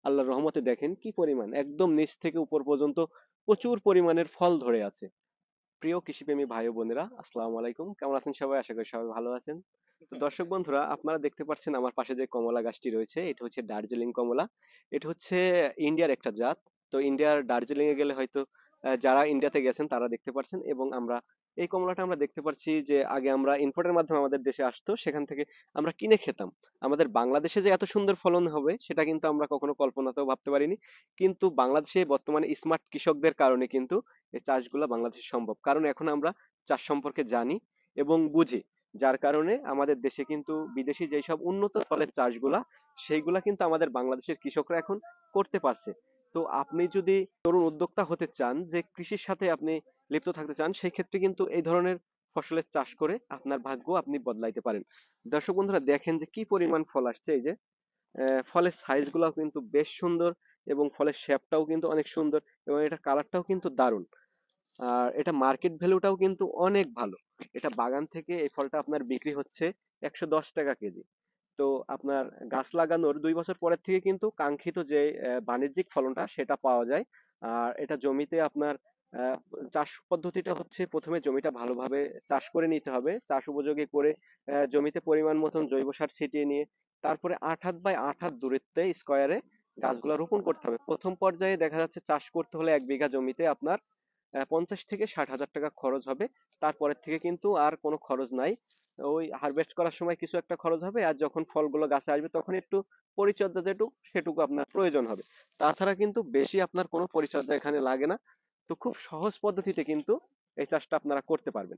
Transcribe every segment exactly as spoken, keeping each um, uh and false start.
আল্লাহর রহমতে দেখেন কি পরিমাণ, একদম নিচ থেকে উপর পর্যন্ত প্রচুর পরিমাণের ফল ধরে আছে। প্রিয় কৃষিপ্রেমী ভাই ও বোনেরা, আসসালামু আলাইকুম। কেমন আছেন সবাই? আশা করি সবাই ভালো আছেন। তো দর্শক বন্ধুরা, আপনারা দেখতে পাচ্ছেন আমার পাশে যে কমলা গাছটি রয়েছে, এটা হচ্ছে দার্জিলিং কমলা। এটা হচ্ছে ইন্ডিয়ার একটা জাত। তো ইন্ডিয়ার দার্জিলিং এ গেলে হয়তো আহ, যারা ইন্ডিয়াতে গেছেন তারা দেখতে পাচ্ছেন। এবং আমরা এই কমলাটা আমরা দেখতে পাচ্ছি যে আগে আমরা ইম্পোর্টের মাধ্যমে আমাদের দেশে আসতো, সেখান থেকে আমরা কিনে খেতাম। আমাদের বাংলাদেশে যে এত সুন্দর ফলন হবে সেটা কিন্তু আমরা কখনো কল্পনাতেও ভাবতে পারিনি। কিন্তু বাংলাদেশে বর্তমানে স্মার্ট কৃষকদের কারণে কিন্তু এই চাষগুলো বাংলাদেশে সম্ভব, কারণ এখন আমরা চাষ সম্পর্কে জানি এবং বুঝি। যার কারণে আমাদের দেশে কিন্তু বিদেশি যেই সব উন্নত ফলের চাষগুলা, সেইগুলা কিন্তু আমাদের বাংলাদেশের কৃষকরা এখন করতে পারছে। তো আপনি যদি তরুণ উদ্যোক্তা হতে চান, যে কৃষির সাথে আপনি লিপ্ত থাকতে চান, সেই ক্ষেত্রে কিন্তু এই ধরনের ফসলের চাষ করে আপনার ভাগ্য আপনি বদলাইতে পারেন। দর্শক বন্ধুরা, দেখেন যে কি পরিমাণ ফল আসছে। এই যে আহ, ফলের সাইজ গুলাও কিন্তু বেশ সুন্দর, এবং ফলের শেপটাও কিন্তু অনেক সুন্দর, এবং এটা কালারটাও কিন্তু দারুণ। আর এটা মার্কেট ভ্যালুটাও কিন্তু অনেক ভালো। এটা বাগান থেকে এই ফলটা আপনার বিক্রি হচ্ছে একশো দশ টাকা কেজি। তো আপনার গাছ লাগানোর দুই বছর পরের থেকে কিন্তু কাঙ্ক্ষিত যে আহ, বাণিজ্যিক ফলনটা সেটা পাওয়া যায়। আর এটা জমিতে আপনার আহ, চাষ পদ্ধতিটা হচ্ছে, প্রথমে জমিটা ভালোভাবে চাষ করে নিতে হবে, চাষ উপযোগী করে আহ, জমিতে পরিমাণ মতন জৈব সার ছিটিয়ে নিয়ে তারপরে আট হাত বাই আট হাত দূরত্বে স্কোয়ারে গাছগুলো রোপণ করতে হবে। প্রথম পর্যায়ে দেখা যাচ্ছে চাষ করতে হলে এক বিঘা জমিতে আপনার আহ, পঞ্চাশ থেকে ষাট হাজার টাকা খরচ হবে। তারপরের থেকে কিন্তু আর কোনো খরচ নাই। ওই হারভেস্ট করার সময় কিছু একটা খরচ হবে, আর যখন ফলগুলো গাছে আসবে তখন একটু পরিচর্যা যেটুকু সেটুকু আপনার প্রয়োজন হবে। তাছাড়া কিন্তু বেশি আপনার কোনো পরিচর্যা এখানে লাগে না। তো খুব সহজ পদ্ধতিতে কিন্তু এই চাষটা আপনারা করতে পারবেন।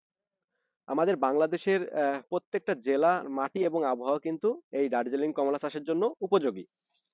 আমাদের বাংলাদেশের আহ, প্রত্যেকটা জেলা, মাটি এবং আবহাওয়া কিন্তু এই দার্জিলিং কমলা চাষের জন্য উপযোগী।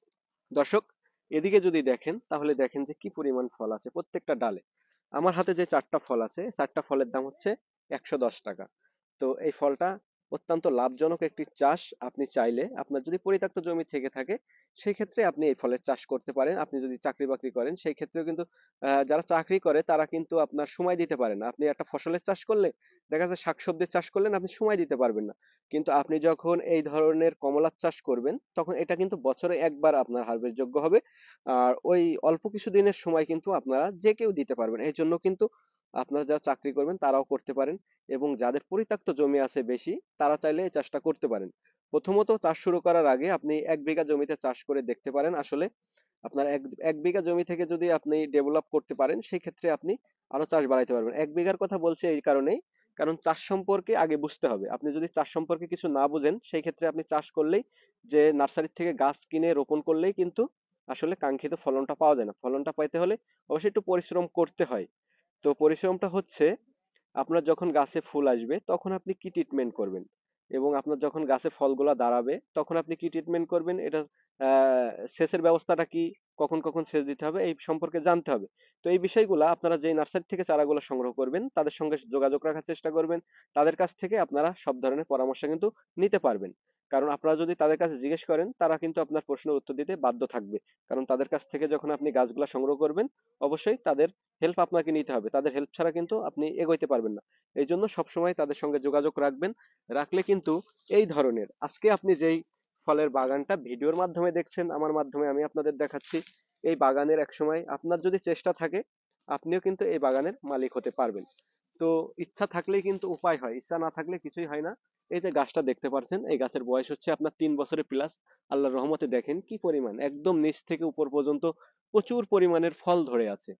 দর্শক, এদিকে যদি দেখেন তাহলে দেখেন যে কি পরিমাণ ফল আছে প্রত্যেকটা ডালে। আমার হাতে যে চারটা ফল আছে, চারটা ফলের দাম হচ্ছে একশো দশ টাকা। তো এই ফলটা অত্যন্ত লাভজনক একটি চাষ। আপনি চাইলে, আপনার যদি পরিত্যক্ত জমি থেকে থাকে, সেই ক্ষেত্রে আপনি এই ফলের চাষ করতে পারেন। আপনি যদি চাকরি বাকরি করেন সেই ক্ষেত্রেও কিন্তু আহ, যারা চাকরি করে তারা কিন্তু আপনার সময় দিতে পারে না। আপনি একটা ফসলের চাষ করলে, দেখা যাচ্ছে শাকসবজির চাষ করলেন, আপনি সময় দিতে পারবেন না। কিন্তু আপনি যখন এই ধরনের কমলার চাষ করবেন, তখন এটা কিন্তু বছরে একবার আপনার হারভেস্ট যোগ্য হবে। আর ওই অল্প কিছু দিনের সময় কিন্তু আপনারা যে কেউ দিতে পারবেন। এই জন্য কিন্তু আপনারা যারা চাকরি করবেন তারাও করতে পারেন, এবং যাদের পরিত্যক্ত জমি আছে বেশি, তারা চাইলে এই চাষটা করতে পারেন। প্রথমত চাষ শুরু করার আগে আপনি এক বিঘা জমিতে চাষ করে দেখতে পারেন। আসলে আপনার এক এক বিঘা জমি থেকে যদি আপনি ডেভেলপ করতে পারেন, সেই ক্ষেত্রে আপনি আরো চাষ বাড়াইতে পারবেন। এক বিঘার কথা বলছি এই কারণেই, কারণ চাষ সম্পর্কে আগে বুঝতে হবে। আপনি যদি চাষ সম্পর্কে কিছু না বুঝেন, সেই ক্ষেত্রে আপনি চাষ করলেই, যে নার্সারি থেকে গাছ কিনে রোপণ করলেই কিন্তু আসলে কাঙ্ক্ষিত ফলনটা পাওয়া যায় না। ফলনটা পাইতে হলে অবশ্যই একটু পরিশ্রম করতে হয়। তো পরিশ্রমটা হচ্ছে, আপনার যখন গাছে ফুল আসবে তখন আপনি কি ট্রিটমেন্ট করবেন, এবং আপনার যখন গাছে ফলগুলা দাঁড়াবে তখন আপনি কি ট্রিটমেন্ট করবেন, এটা আহ, সেচের ব্যবস্থাটা কি, কখন কখন সেচ দিতে হবে, এই সম্পর্কে জানতে হবে। তো এই বিষয়গুলা আপনারা যেই নার্সারি থেকে চারাগুলো সংগ্রহ করবেন তাদের সঙ্গে যোগাযোগ রাখার চেষ্টা করবেন। তাদের কাছ থেকে আপনারা সব ধরনের পরামর্শ কিন্তু নিতে পারবেন। কারণ আপনারা যদি তাদের কাছে জিজ্ঞেস করেন, তারা কিন্তু আপনার প্রশ্নের উত্তর দিতে বাধ্য থাকবে। কারণ তাদের কাছ থেকে যখন আপনি গাছগুলা সংগ্রহ করবেন, অবশ্যই তাদের হেল্প আপনাকে নিতে হবে। তাদের হেল্প ছাড়া কিন্তু আপনি এগোইতে পারবেন না। এই জন্য সবসময় তাদের সঙ্গে যোগাযোগ রাখবেন। রাখলে কিন্তু এই ধরনের, আজকে আপনি যেই ফলের বাগানটা ভিডিওর মাধ্যমে দেখছেন, আমার মাধ্যমে আমি আপনাদের দেখাচ্ছি, এই বাগানের একসময় আপনার যদি চেষ্টা থাকে, আপনিও কিন্তু এই বাগানের মালিক হতে পারবেন। তো ইচ্ছা থাকলেই কিন্তু উপায় হয়, ইচ্ছা না থাকলে কিছুই হয় না। এই যে গাছটা দেখতে পাচ্ছেন, এই গাছের বয়স হচ্ছে আপনার তিন বছরের প্লাস। আল্লাহর রহমতে দেখেন কি পরিমাণ, একদম নিচ থেকে উপর পর্যন্ত প্রচুর পরিমাণের ফল ধরে আছে।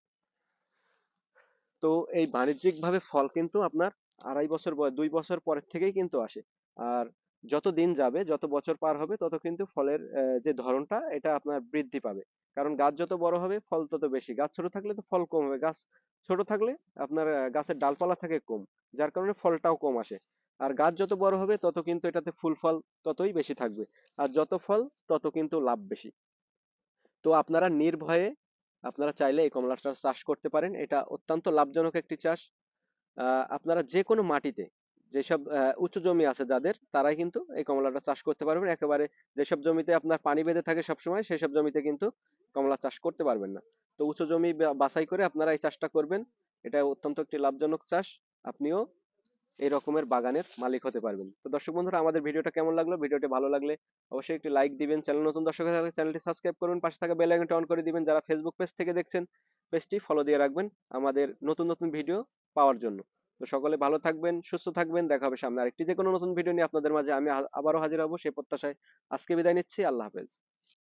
তো এই বাণিজ্যিক ভাবে ফল কিন্তু আপনার আড়াই বছর বয়স, দুই বছর পরের থেকেই কিন্তু আসে। আর যত দিন যাবে, যত বছর পার হবে, তত কিন্তু ফলের আহ, যে ধরনটা এটা আপনার বৃদ্ধি পাবে। কারণ গাছ যত বড় হবে ফল তত বেশি। গাছ ছোট থাকলে তো ফল কম হবে। গাছ ছোট থাকলে আপনার আহ, গাছের ডালপালা থাকে কম, যার কারণে ফলটাও কম আসে। আর গাছ যত বড় হবে তত কিন্তু এটাতে ফুল ফল ততই বেশি থাকবে। আর যত ফল তত কিন্তু লাভ বেশি। তো আপনারা নির্ভয়ে, আপনারা চাইলে এই কমলা চাষ চাষ করতে পারেন। এটা অত্যন্ত লাভজনক একটি চাষ। আহ, আপনারা যে কোনো মাটিতে, যেসব আহ, উঁচু জমি আছে যাদের, তারাই কিন্তু এই কমলাটা চাষ করতে পারবেন। একেবারে যেসব জমিতে আপনার পানি বেঁধে থাকে সবসময়, সেই সব জমিতে কিন্তু কমলা চাষ করতে পারবেন না। তো উঁচু জমি বা- বাছাই করে আপনারা এই চাষটা করবেন। এটা অত্যন্ত একটি লাভজনক চাষ। আপনিও এই রকমের বাগানের মালিক হতে পারবেন। তো দর্শক বন্ধুরা, আমাদের ভিডিওটা কেমন লাগলো? ভিডিওটি ভালো লাগলে অবশ্যই একটি লাইক দিবেন। চ্যানেল নতুন দর্শক হয়ে থাকলে চ্যানেলটি সাবস্ক্রাইব করুন, পাশে থাকা বেল আইকনটি অন করে দিবেন। যারা ফেসবুক পেজ থেকে দেখছেন, পেজটি ফলো দিয়ে রাখবেন আমাদের নতুন নতুন ভিডিও পাওয়ার জন্য। তো সকলে ভালো থাকবেন, সুস্থ থাকবেন। দেখা হবে সামনে আরেকটি যে কোনো নতুন ভিডিও নিয়ে আপনাদের মাঝে আমি আ- আবারও হাজির হব সেই প্রত্যাশায় আজকে বিদায় নিচ্ছি। আল্লাহ হাফেজ।